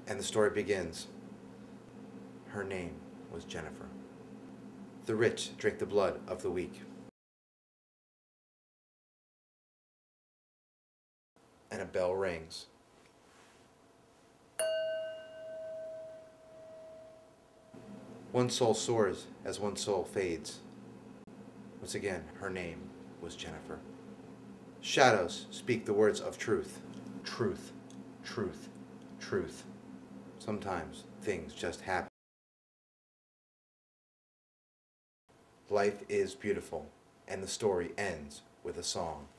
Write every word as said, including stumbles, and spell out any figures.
And the story begins. Her name was Jennifer. The rich drink the blood of the weak. And a bell rings. One soul soars as one soul fades. Once again, her name was Jennifer. Shadows speak the words of truth. Truth, truth, truth. Sometimes things just happen. Life is beautiful, and the story ends with a song.